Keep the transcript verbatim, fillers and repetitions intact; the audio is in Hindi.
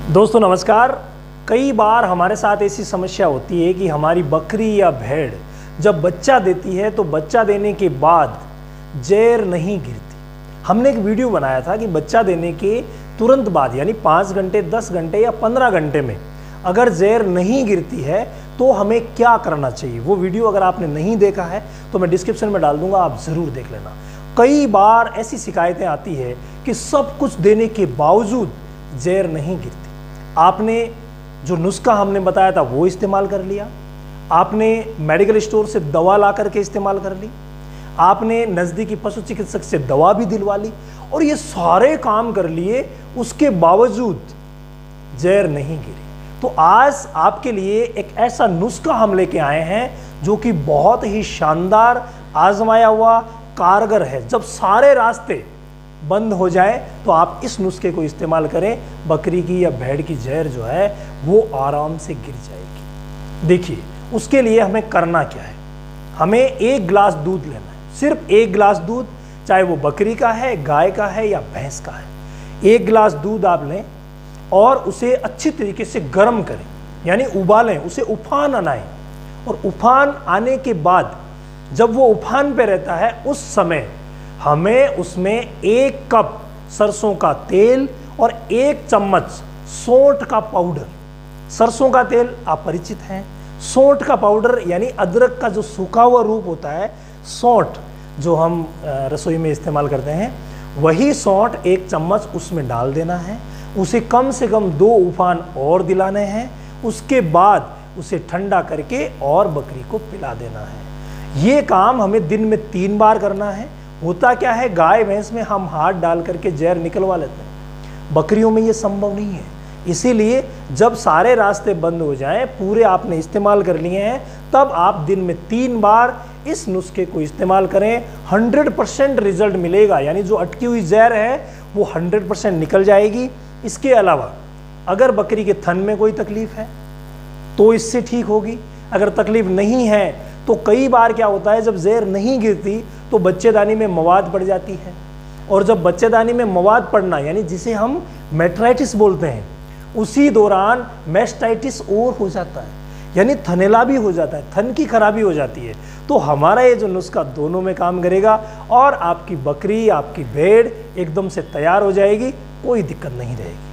दोस्तों नमस्कार। कई बार हमारे साथ ऐसी समस्या होती है कि हमारी बकरी या भेड़ जब बच्चा देती है तो बच्चा देने के बाद जैर नहीं गिरती। हमने एक वीडियो बनाया था कि बच्चा देने के तुरंत बाद यानी पाँच घंटे दस घंटे या पंद्रह घंटे में अगर जैर नहीं गिरती है तो हमें क्या करना चाहिए। वो वीडियो अगर आपने नहीं देखा है तो मैं डिस्क्रिप्शन में डाल दूंगा, आप ज़रूर देख लेना। कई बार ऐसी शिकायतें आती है कि सब कुछ देने के बावजूद जैर नहीं गिरती। आपने जो नुस्खा हमने बताया था वो इस्तेमाल कर लिया, आपने मेडिकल स्टोर से दवा ला करके इस्तेमाल कर ली, आपने नज़दीकी पशु चिकित्सक से दवा भी दिलवा ली और ये सारे काम कर लिए, उसके बावजूद जैर नहीं गिरी। तो आज आपके लिए एक ऐसा नुस्खा हम लेके आए हैं जो कि बहुत ही शानदार, आजमाया हुआ, कारगर है। जब सारे रास्ते बंद हो जाए तो आप इस नुस्खे को इस्तेमाल करें, बकरी की या भेड़ की जहर जो है वो आराम से गिर जाएगी। देखिए उसके लिए हमें करना क्या है। हमें एक गिलास दूध लेना है, सिर्फ एक गिलास दूध, चाहे वो बकरी का है, गाय का है या भैंस का है। एक गिलास दूध आप लें और उसे अच्छी तरीके से गर्म करें, यानी उबालें, उसे उफान आनाएं। और उफान आने के बाद जब वो उफान पे रहता है उस समय हमें उसमें एक कप सरसों का तेल और एक चम्मच सौंठ का पाउडर। सरसों का तेल आप परिचित हैं, सौंठ का पाउडर यानी अदरक का जो सूखा हुआ रूप होता है, सौंठ जो हम रसोई में इस्तेमाल करते हैं, वही सौंठ एक चम्मच उसमें डाल देना है। उसे कम से कम दो उफान और दिलाने हैं। उसके बाद उसे ठंडा करके और बकरी को पिला देना है। ये काम हमें दिन में तीन बार करना है। होता क्या है, गाय भैंस में हम हाथ डाल करके जहर निकलवा लेते हैं, बकरियों में ये संभव नहीं है। इसीलिए जब सारे रास्ते बंद हो जाएं, पूरे आपने इस्तेमाल कर लिए हैं, तब आप दिन में तीन बार इस नुस्खे को इस्तेमाल करें। हंड्रेड परसेंट रिजल्ट मिलेगा, यानी जो अटकी हुई जहर है वो हंड्रेड परसेंट निकल जाएगी। इसके अलावा अगर बकरी के थन में कोई तकलीफ है तो इससे ठीक होगी। अगर तकलीफ नहीं है तो कई बार क्या होता है, जब जहर नहीं गिरती तो बच्चेदानी में मवाद पड़ जाती है, और जब बच्चेदानी में मवाद पड़ना यानी जिसे हम मेट्राइटिस बोलते हैं, उसी दौरान मेस्टाइटिस और हो जाता है, यानी थनेला भी हो जाता है, थन की खराबी हो जाती है। तो हमारा ये जो नुस्खा दोनों में काम करेगा और आपकी बकरी, आपकी भेड़ एकदम से तैयार हो जाएगी, कोई दिक्कत नहीं रहेगी।